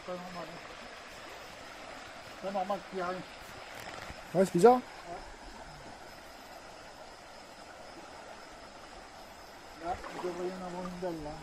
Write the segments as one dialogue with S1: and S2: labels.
S1: pas normal. Hein. C'est pas normal qu'il n'y ait rien.
S2: Ouais, c'est bizarre.
S1: Là, il devrait y en avoir une belle là.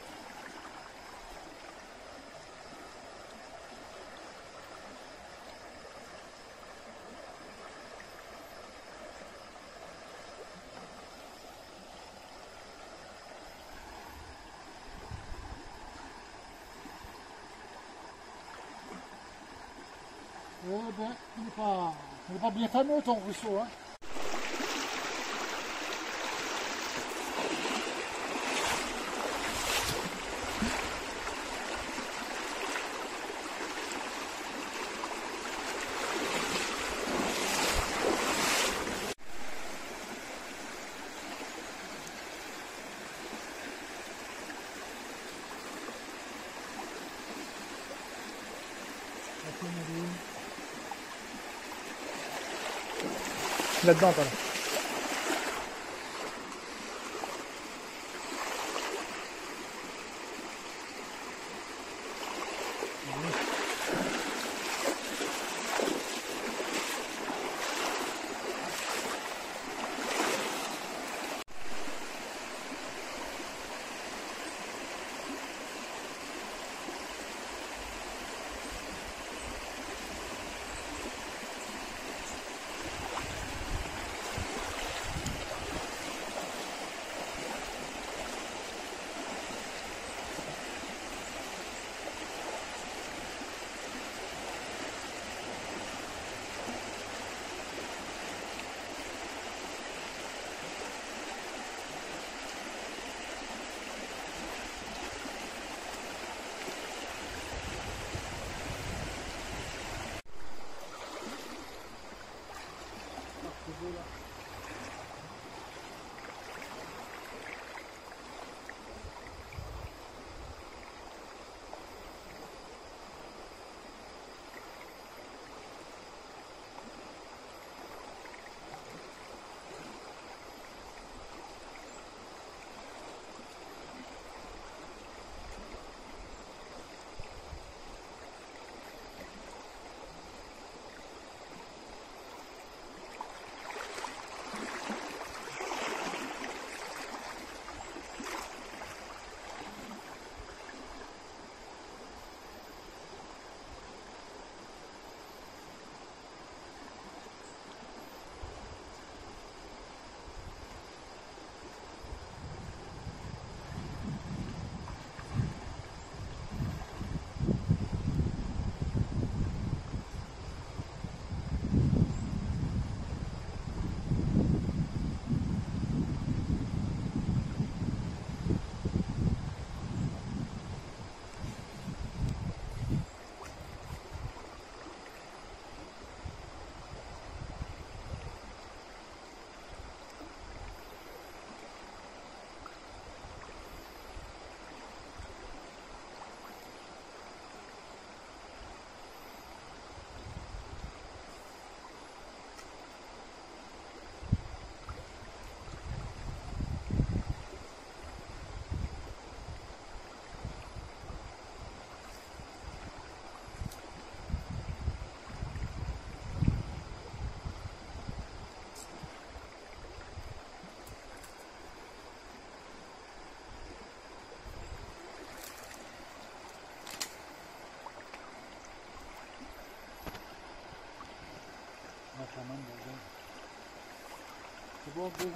S1: Eh ben, il n'est pas bien fameux ton ruisseau, hein.
S2: Là-dedans, voilà. C'est bon, bon.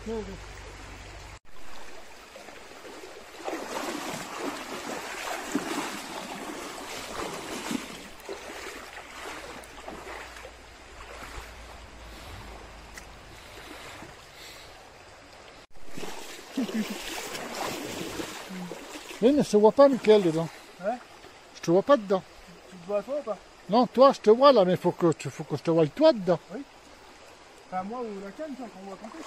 S1: Ok. Oui, mais je te vois pas, Mickaël, dedans.
S2: Ouais.
S1: Je te vois pas dedans.
S2: Tu te vois toi ou pas?
S1: Non, toi, je te vois là, mais faut que je te voie toi dedans.
S2: Enfin, moi ou la canne, tiens, qu'on voit compter.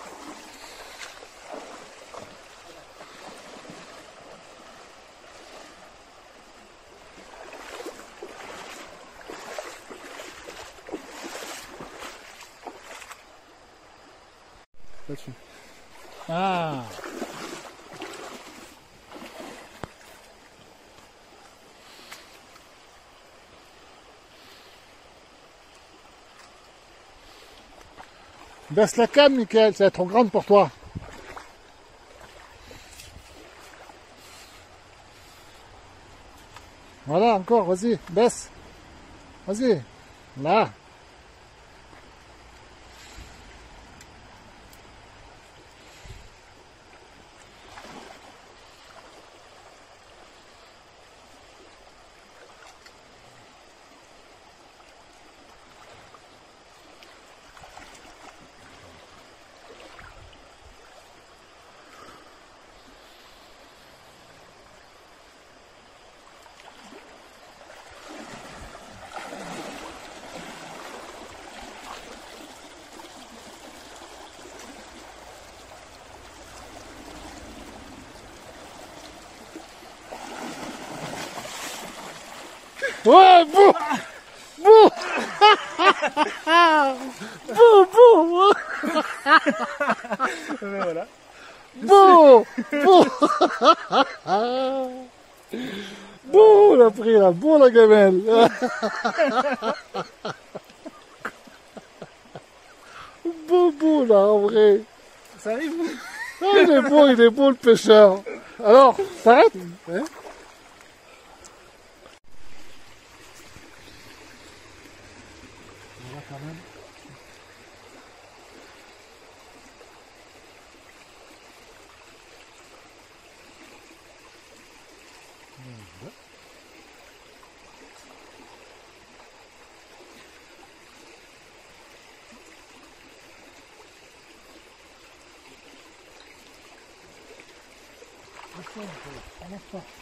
S2: Là-dessus.
S1: Ah. Baisse la canne, Mickaël, ça va être trop grande pour toi. Voilà, encore, vas-y, baisse. Vas-y. Là. Ouais, bouh! Bouh! Bouh, bouh!
S2: Voilà.
S1: Bouh! Bouh! Bouh, la pris là, bouh la gamelle! Bouh, bouh là, en vrai!
S2: Ça arrive?
S1: Ah, il est beau le pêcheur! Alors, t'arrêtes?
S2: Ouais.
S1: Voilà quand même. Voilà. On lâche pas.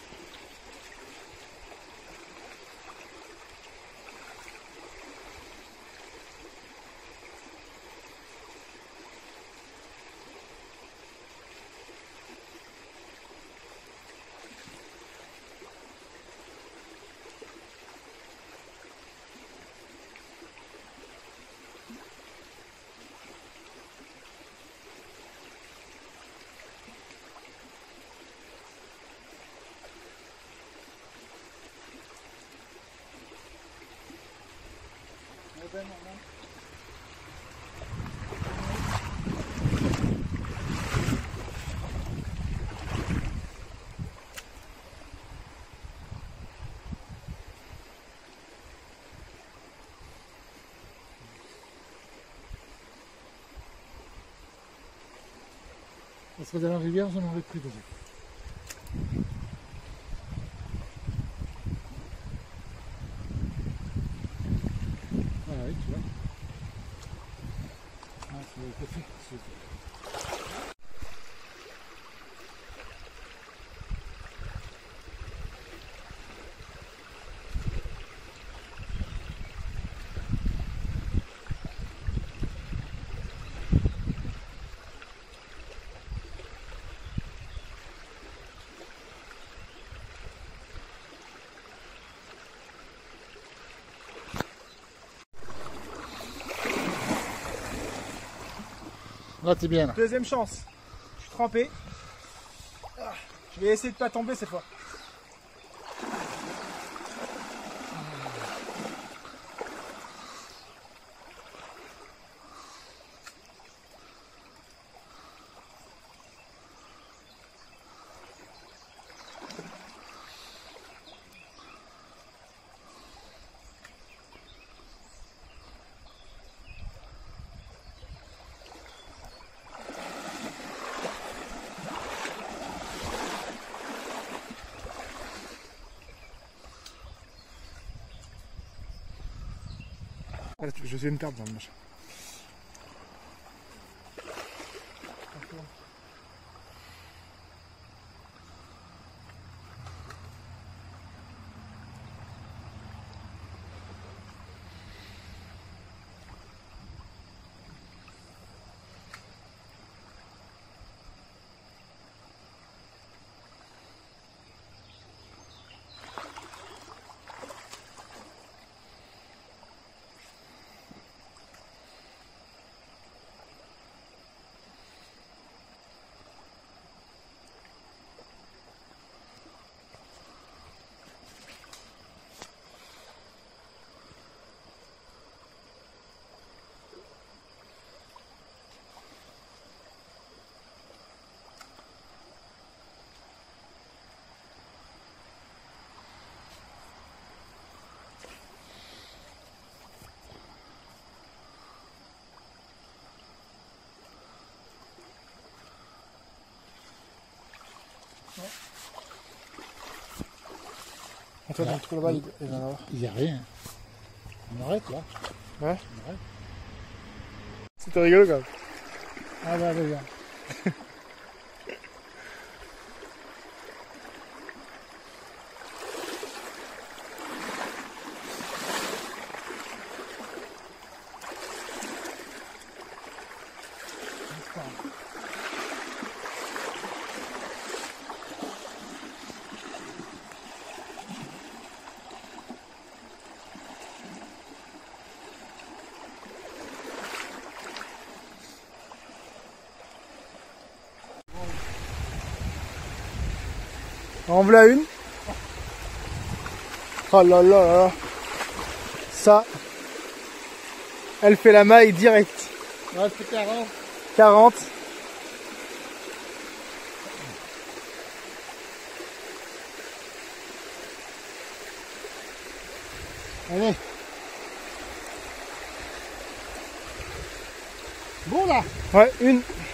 S1: Ça serait dans la rivière, j'en aurais pris déjà. Ah oui, tu vois. Ah, c'est le café. Là, t'es bien là.
S2: Deuxième chance. Je suis trempé. Ah, je vais essayer de pas tomber cette fois. Je vais me perdre dans le machin. Antoine, le trou là-bas, il va en avoir.
S1: Il n'y a rien. On arrête là.
S2: Ouais.
S1: On arrête.
S2: C'était rigolo quand même.
S1: Ah bah regarde.
S2: En voilà une. Oh là là là là. Ça, elle fait la maille direct.
S1: Ouais, c'est 40.
S2: 40.
S1: Allez. Bon là.
S2: Ouais, une.